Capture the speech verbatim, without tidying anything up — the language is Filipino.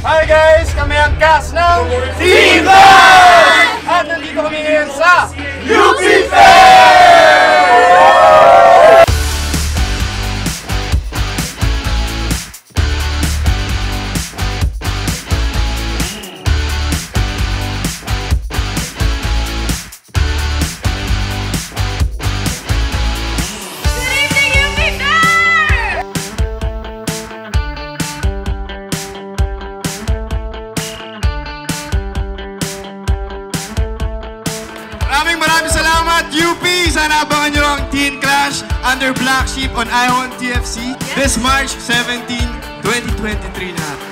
Hi guys! Kami ang cast ng Team Flash! At nandito kami ngayon sa U P Fair! Maraming maraming salamat, U P! Sana abangan nyo ang Teen Clash under Black Sheep on I O N T F C this March seventeenth, twenty twenty-three na.